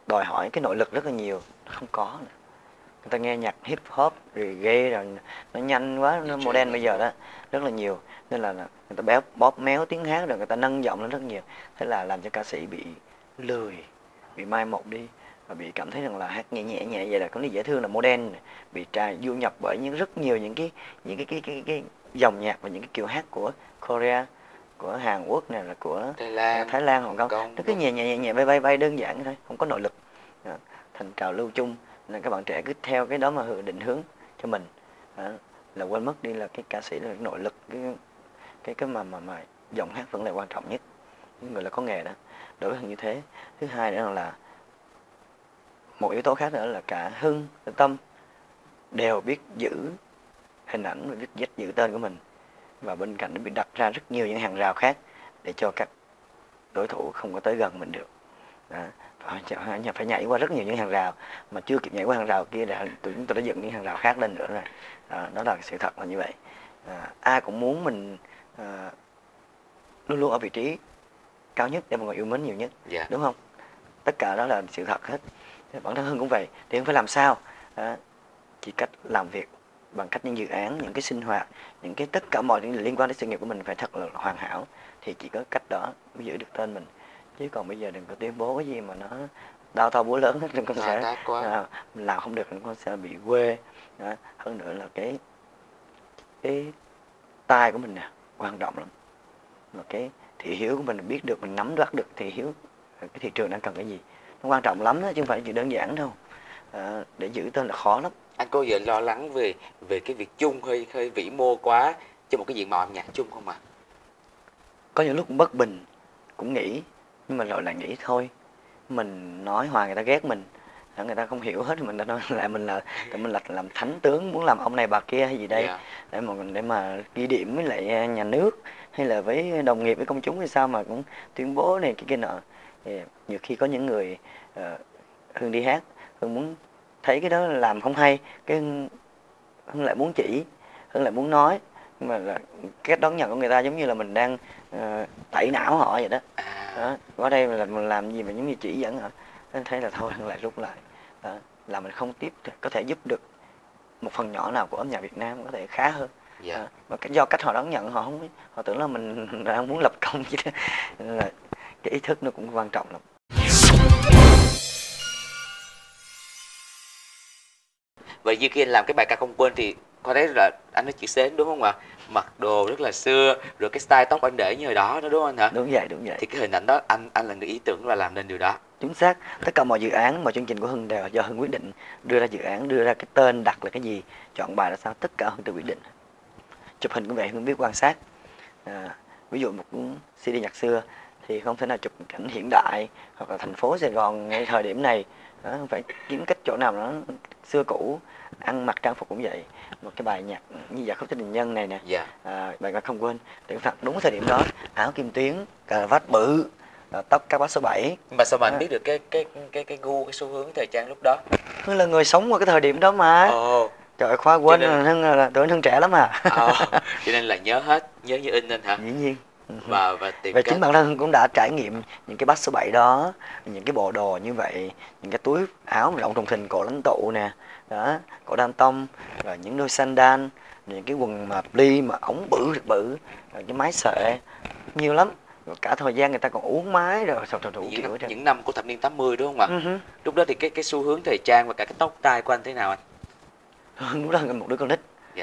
đòi hỏi cái nội lực rất là nhiều, không có nữa. Người ta nghe nhạc hip hop rồi ghê rồi nó nhanh quá, nó modern bây giờ đó rất là nhiều, nên là người ta bóp méo tiếng hát rồi người ta nâng giọng lên rất nhiều, thế là làm cho ca sĩ bị lười, bị mai một đi, và bị cảm thấy rằng là hát nhẹ nhẹ nhẹ vậy là có lý dễ thương, là modern, bị du nhập bởi rất nhiều những cái dòng nhạc và những cái kiểu hát của Korea, của Hàn Quốc này, là của Thái Lan, Hồng Kông, nó cứ nhẹ nhẹ nhẹ bay bay đơn giản thôi, không có nội lực. Thành trào lưu chung là các bạn trẻ cứ theo cái đó mà định hướng cho mình. Là quên mất đi là cái ca sĩ là cái nội lực, cái mà giọng hát vẫn là quan trọng nhất, những người là có nghề đó, đối với như thế. Thứ hai nữa là một yếu tố khác nữa là cả Hưng, Tâm đều biết giữ hình ảnh và biết giữ tên của mình, và bên cạnh nó bị đặt ra rất nhiều những hàng rào khác để cho các đối thủ không có tới gần mình được. Phải nhảy qua rất nhiều những hàng rào, mà chưa kịp nhảy qua hàng rào kia là chúng tôi đã dựng những hàng rào khác lên nữa rồi. Đó là sự thật là như vậy. Ai cũng muốn mình luôn luôn ở vị trí cao nhất để mọi người yêu mến nhiều nhất, đúng không? Tất cả đó là sự thật hết. Bản thân Hưng cũng vậy, thì Hưng phải làm sao? Chỉ cách làm việc bằng cách những dự án, những cái sinh hoạt, những cái tất cả mọi những liên quan đến sự nghiệp của mình phải thật là hoàn hảo, thì chỉ có cách đó mới giữ được tên mình. Chứ còn bây giờ đừng có tuyên bố cái gì mà nó đau to búa lớn hết, con sẽ làm không được, con sẽ bị quê. Hơn nữa là cái tai của mình nè quan trọng lắm, mà cái thị hiếu của mình biết được, mình nắm bắt được thị hiếu, cái thị trường đang cần cái gì, nó quan trọng lắm đó, chứ không phải chuyện đơn giản đâu. Để giữ tên là khó lắm. Anh có giờ lo lắng về cái việc chung hơi vĩ mô quá cho một cái diện mạo âm nhạc chung không ạ? Có những lúc cũng bất bình, cũng nghĩ, nhưng mà rồi lại nghĩ thôi, mình nói hoài người ta ghét mình, người ta không hiểu hết, mình đã nói lại mình là làm thánh tướng, muốn làm ông này bà kia hay gì đây, để mà ghi điểm với lại nhà nước hay là với đồng nghiệp, với công chúng hay sao mà cũng tuyên bố này kia nọ. Thì nhiều khi có những người Hương đi hát, Hương muốn thấy cái đó làm không hay, cái Hương lại muốn chỉ, Hương lại muốn nói, nhưng mà cách đón nhận của người ta giống như là mình đang tẩy não họ vậy đó. Ở đây là mình làm gì mà giống như chỉ dẫn hả? Nên thấy là thôi lại rút lại. Là mình không tiếp có thể giúp được một phần nhỏ nào của âm nhạc Việt Nam có thể khá hơn. Và do cách họ đón nhận, họ tưởng là mình đang muốn lập công chứ. Nên là cái ý thức nó cũng quan trọng lắm. Vậy như khi anh làm cái bài ca không quên thì có thấy là anh nói chữ Sến đúng không ạ? Mặc đồ rất là xưa, rồi cái style tóc anh để như hồi đó đúng không anh hả? Đúng vậy. Thì cái hình ảnh đó anh là người ý tưởng và làm nên điều đó. Chính xác, tất cả mọi dự án, mọi chương trình của Hưng đều do Hưng quyết định, đưa ra dự án, đưa ra cái tên, đặt là cái gì, chọn bài là sao, tất cả Hưng tự quyết định. Chụp hình cũng vậy, Hưng biết quan sát. Ví dụ một CD nhạc xưa thì không thể nào chụp cảnh hiện đại hoặc là thành phố Sài Gòn ngay thời điểm này, phải kiếm cách chỗ nào nó xưa cũ. Ăn mặc trang phục cũng vậy, một cái bài nhạc như Dạ Khúc Cho Tình Nhân này nè, bài ca không quên, để phạt đúng thời điểm đó, áo kim tuyến, cà vạt bự, tóc các bác số 7. Mà sao mà anh biết được cái gu, cái xu hướng thời trang lúc đó? Hưng là người sống vào cái thời điểm đó mà. Trời ơi, khoa quên nên... Hưng là tuổi Hưng trẻ lắm à. Cho nên là nhớ hết, nhớ như in nên hả? Dĩ nhiên. Và tìm cách... chính bản thân Hưng cũng đã trải nghiệm những cái bác số 7 đó, những cái bộ đồ như vậy, những cái túi áo rộng thùng thình cổ lãnh tụ nè, đó, cổ đan tông, rồi những đôi sandal, những cái quần mà pli mà ống bự, rồi cái mái sợi nhiều lắm. Rồi cả thời gian người ta còn uống mái rồi những năm của thập niên 80 đúng không ạ? Lúc đó thì cái xu hướng thời trang và cả cái tóc tai của anh thế nào anh? Lúc đó là một đứa con nít,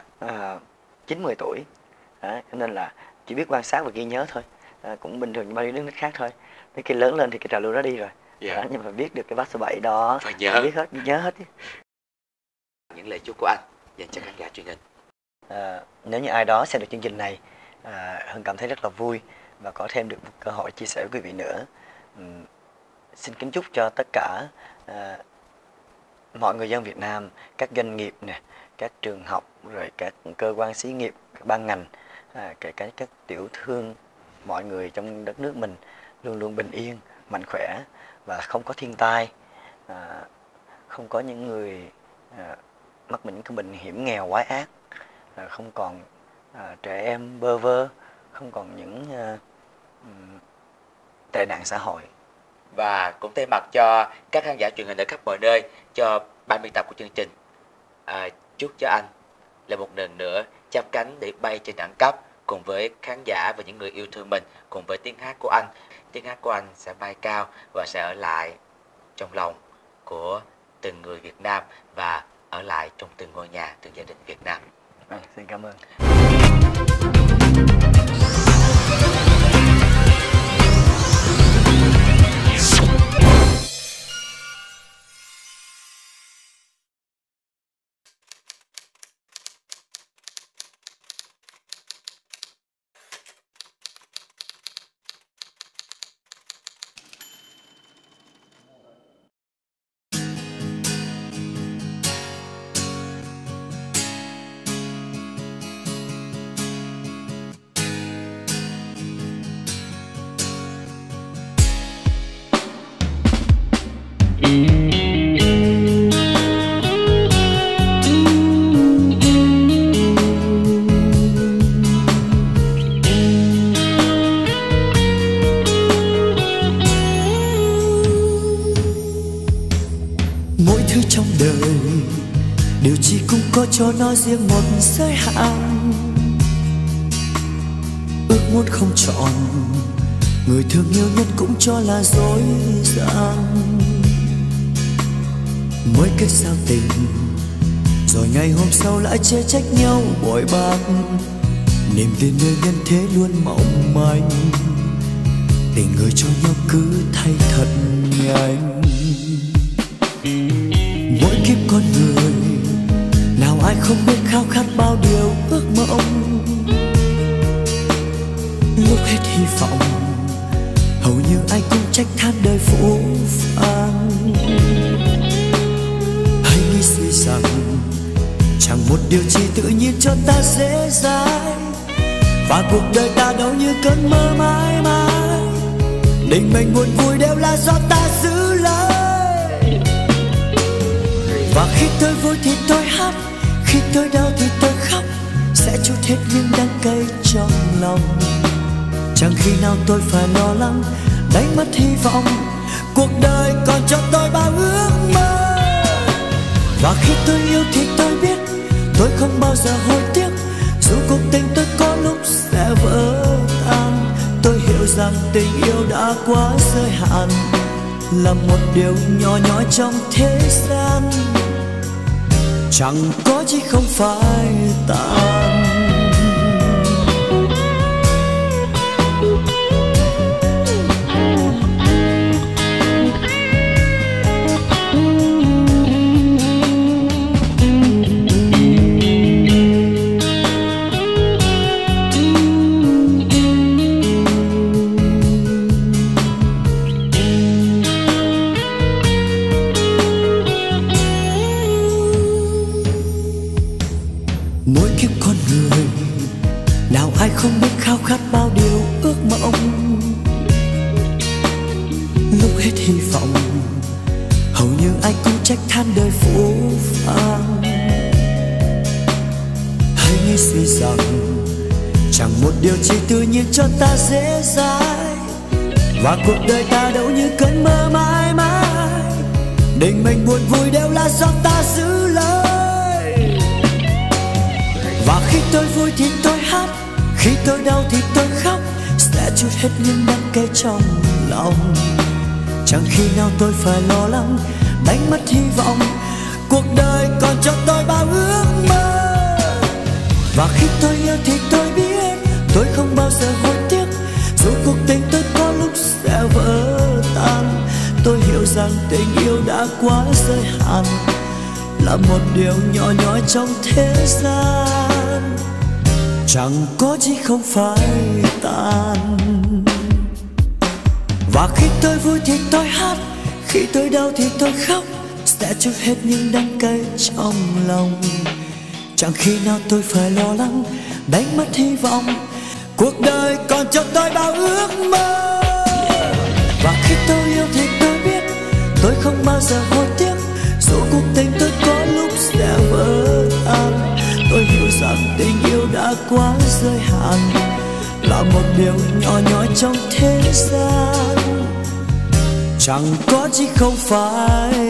9-10 tuổi, nên là chỉ biết quan sát và ghi nhớ thôi, cũng bình thường như bao nhiêu đứa nít khác thôi. Tới khi lớn lên thì cái trào lưu đó đi rồi, nhưng mà biết được cái bác số 7 đó, phải nhớ, biết hết, nhớ hết. Những lời chúc của anh dành cho khán giả truyền hình. Nếu như ai đó xem được chương trình này, Hưng cảm thấy rất là vui và có thêm được một cơ hội chia sẻ với quý vị nữa. Xin kính chúc cho tất cả mọi người dân Việt Nam, các doanh nghiệp nè, các trường học, rồi các cơ quan xí nghiệp, các ban ngành, kể cả các tiểu thương, mọi người trong đất nước mình luôn luôn bình yên, mạnh khỏe và không có thiên tai, không có những người mắc những cái bệnh hiểm nghèo quái ác, không còn trẻ em bơ vơ, không còn những tệ nạn xã hội. và cũng thay mặt cho các khán giả truyền hình ở khắp mọi nơi, cho ban biên tập của chương trình, chúc cho anh lại một lần nữa chắp cánh để bay trên đẳng cấp cùng với khán giả và những người yêu thương mình, cùng với tiếng hát của anh. Tiếng hát của anh sẽ bay cao và sẽ ở lại trong lòng của từng người Việt Nam và ở lại trong từng ngôi nhà, từng gia đình Việt Nam. Xin cảm ơn. Mỗi thứ trong đời điều chỉ cũng có cho nó riêng một giới hạn. Ước muốn không trọn người thương yêu nhất cũng cho là dối gian. Mới kết giao tình rồi ngày hôm sau lại chê trách nhau bội bạc. Niềm tin nơi nhân thế luôn mỏng manh, tình người cho nhau cứ thay thật nhanh. Mỗi kiếp con người nào ai không biết khao khát bao điều ước mộng. Lúc hết hy vọng hầu như ai cũng trách than đời phũ phàng. Hãy nghĩ suy rằng chẳng một điều gì tự nhiên cho ta dễ dàng, và cuộc đời ta đâu như cơn mơ mãi mãi. Định mệnh buồn vui đều là do ta giữ lấy. Và khi tôi vui thì tôi hát, khi tôi đau thì tôi khóc, sẽ trút hết những đắng cay trong lòng. Chẳng khi nào tôi phải lo lắng đánh mất hy vọng, cuộc đời còn cho tôi bao ước mơ. Và khi tôi yêu thì tôi biết tôi không bao giờ hối tiếc, dù cuộc tình tôi có lúc sẽ vỡ tan. Tôi hiểu rằng tình yêu đã quá giới hạn, là một điều nhỏ nhói trong thế gian, chẳng có gì không phải tàn. Mỗi kiếp con người nào ai không biết khao khát bao điều ước mộng. Lúc hết hy vọng hầu như ai cũng trách than đời phũ phàng. Hãy nghĩ suy rằng chẳng một điều gì tự nhiên cho ta dễ dãi, và cuộc đời ta đâu như cơn mơ mãi mãi. Định mệnh buồn vui đều là do ta giữ lấy. Và khi tôi vui thì tôi hát, khi tôi đau thì tôi khóc, sẽ trút hết những đắng cay trong lòng. Chẳng khi nào tôi phải lo lắng đánh mất hy vọng, cuộc đời còn cho tôi bao ước mơ. Và khi tôi yêu thì tôi biết tôi không bao giờ hối tiếc, dù cuộc tình tôi có lúc sẽ vỡ tan. Tôi hiểu rằng tình yêu đã quá giới hạn, là một điều nhỏ nhói trong thế gian, chẳng có gì không phải tàn. Và khi tôi vui thì tôi hát, khi tôi đau thì tôi khóc, sẽ trút hết những đắng cay trong lòng. Chẳng khi nào tôi phải lo lắng đánh mất hy vọng, cuộc đời còn cho tôi bao ước mơ. Và khi tôi yêu thì tôi biết tôi không bao giờ hối tiếc, dù cuộc tình tôi có lúc sẽ vỡ tan. Tôi hiểu rằng tình yêu đã quá giới hạn, là một điều nhỏ nhói trong thế gian, chẳng có chứ không phải.